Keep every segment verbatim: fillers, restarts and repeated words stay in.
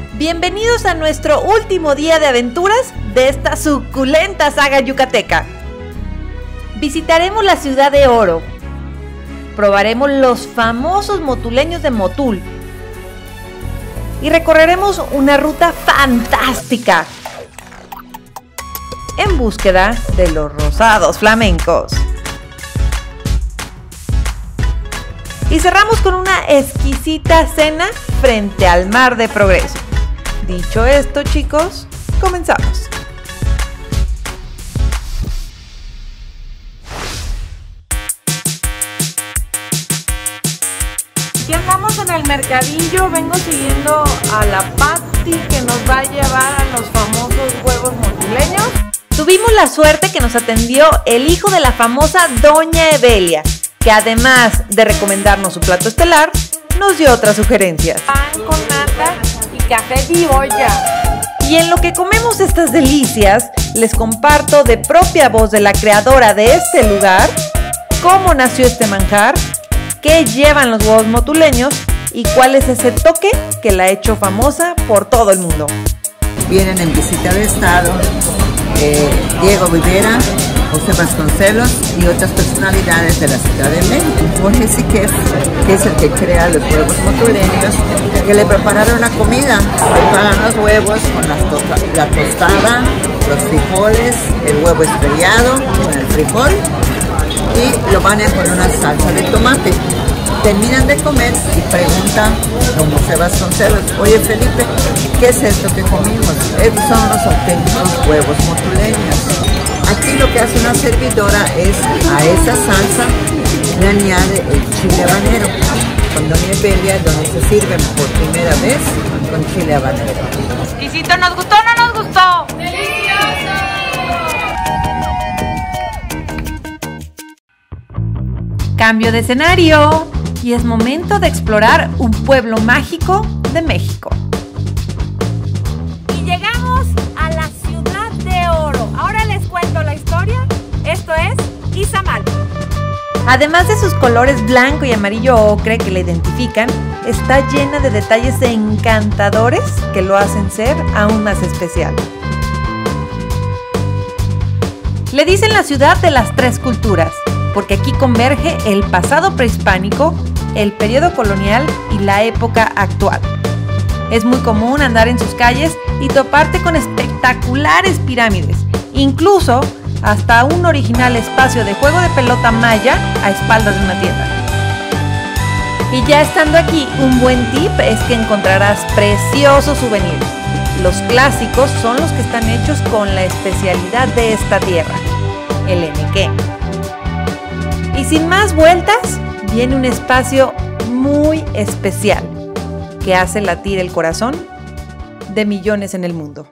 Bienvenidos a nuestro último día de aventuras de esta suculenta saga yucateca. Visitaremos la ciudad de Oro, probaremos los famosos motuleños de Motul y recorreremos una ruta fantástica en búsqueda de los rosados flamencos. Y cerramos con una exquisita cena frente al Mar de Progreso. Dicho esto, chicos, comenzamos. Aquí andamos en el mercadillo, vengo siguiendo a la Patti que nos va a llevar a los famosos huevos motuleños. Tuvimos la suerte que nos atendió el hijo de la famosa Doña Evelia, que además de recomendarnos su plato estelar, nos dio otras sugerencias. Pan con nata y café de olla. Y en lo que comemos estas delicias, les comparto de propia voz de la creadora de este lugar, cómo nació este manjar, qué llevan los huevos motuleños y cuál es ese toque que la ha hecho famosa por todo el mundo. Vienen en visita de estado eh, Diego Rivera, José Vasconcelos y otras personalidades de la Ciudad de México. Jorge Siquef, que es el que crea los huevos motuleños, que le prepararon la comida. Preparan los huevos con la, to la tostada, los frijoles, el huevo estrellado con el frijol y lo bañan con una salsa de tomate. Terminan de comer y preguntan a don José Vasconcelos: oye Felipe, ¿qué es esto que comimos? Estos son los auténticos huevos motuleños. Aquí lo que hace una servidora es a esa salsa le añade el chile habanero. Con Doña Evelia es donde se sirve por primera vez con chile habanero. ¿Lisito nos gustó o no nos gustó? ¡Delicioso! Cambio de escenario y es momento de explorar un pueblo mágico de México. Y llegamos a la ciudad de Oro. Ahora les cuento la historia. Esto es Izamal. Además de sus colores blanco y amarillo ocre que la identifican, está llena de detalles encantadores que lo hacen ser aún más especial. Le dicen la ciudad de las tres culturas, porque aquí converge el pasado prehispánico, el periodo colonial y la época actual. Es muy común andar en sus calles y toparte con espectaculares pirámides, incluso hasta un original espacio de juego de pelota maya a espaldas de una tienda. Y ya estando aquí, un buen tip es que encontrarás preciosos souvenirs. Los clásicos son los que están hechos con la especialidad de esta tierra, el enequén. Y sin más vueltas, viene un espacio muy especial que hace latir el corazón de millones en el mundo.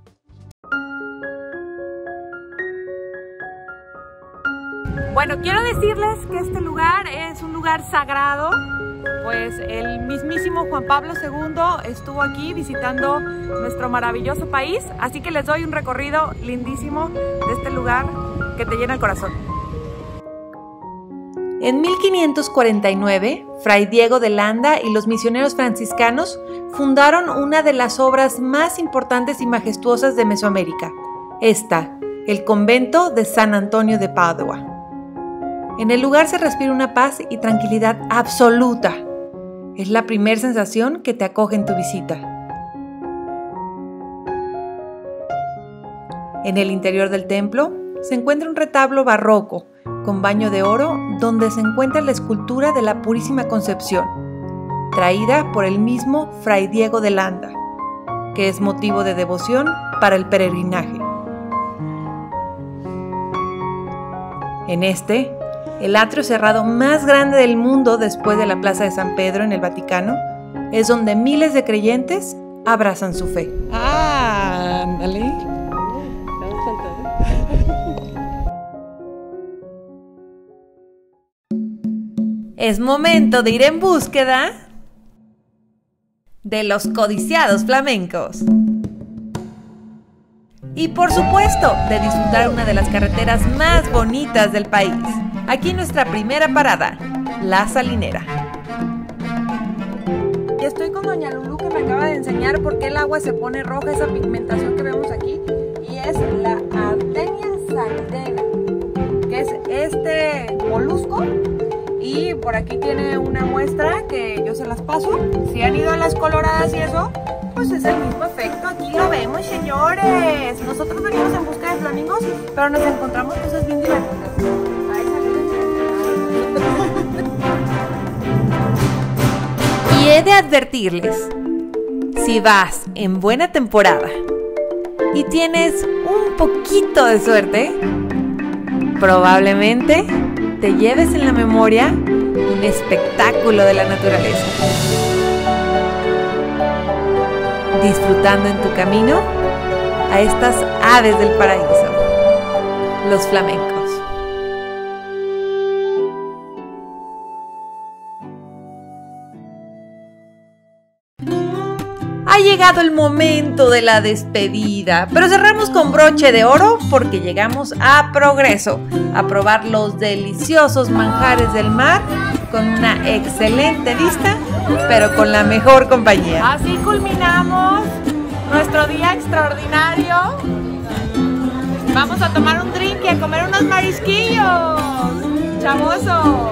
Bueno, quiero decirles que este lugar es un lugar sagrado, pues el mismísimo Juan Pablo segundo estuvo aquí visitando nuestro maravilloso país, así que les doy un recorrido lindísimo de este lugar que te llena el corazón. En mil quinientos cuarenta y nueve, Fray Diego de Landa y los misioneros franciscanos fundaron una de las obras más importantes y majestuosas de Mesoamérica, esta, el convento de San Antonio de Padua. En el lugar se respira una paz y tranquilidad absoluta. Es la primera sensación que te acoge en tu visita. En el interior del templo se encuentra un retablo barroco con baño de oro donde se encuentra la escultura de la Purísima Concepción, traída por el mismo Fray Diego de Landa, que es motivo de devoción para el peregrinaje. En este, el atrio cerrado más grande del mundo después de la Plaza de San Pedro en el Vaticano, es donde miles de creyentes abrazan su fe. Ah, ándale. Es momento de ir en búsqueda de los codiciados flamencos. Y por supuesto, de disfrutar una de las carreteras más bonitas del país. Aquí nuestra primera parada, La Salinera. Y estoy con doña Lulú, que me acaba acaba de enseñar por qué el agua se pone roja, esa pigmentación que vemos aquí, y es la Artenia sardina, que es este molusco. Y por aquí tiene una muestra que yo se las paso. Si han ido a las coloradas y eso, pues es el mismo efecto. Aquí lo vemos, señores. Nosotros venimos en busca de flamingos, pero nos encontramos cosas bien divertidas. Ahí salen. Y he de advertirles, si vas en buena temporada y tienes un poquito de suerte, probablemente te lleves en la memoria un espectáculo de la naturaleza, disfrutando en tu camino a estas aves del paraíso, los flamencos. Ha llegado el momento de la despedida, pero cerramos con broche de oro porque llegamos a Progreso, a probar los deliciosos manjares del mar con una excelente vista, pero con la mejor compañía. Así culminamos nuestro día extraordinario. Vamos a tomar un drink y a comer unos marisquillos. ¡Chavoso!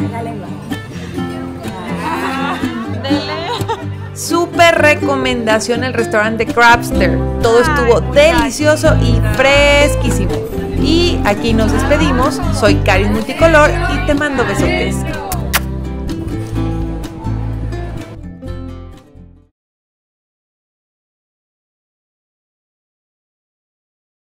Dele. Súper recomendación el restaurante Crabster. Todo estuvo delicioso y fresquísimo. Y aquí nos despedimos. Soy Karin Multicolor y te mando besotes.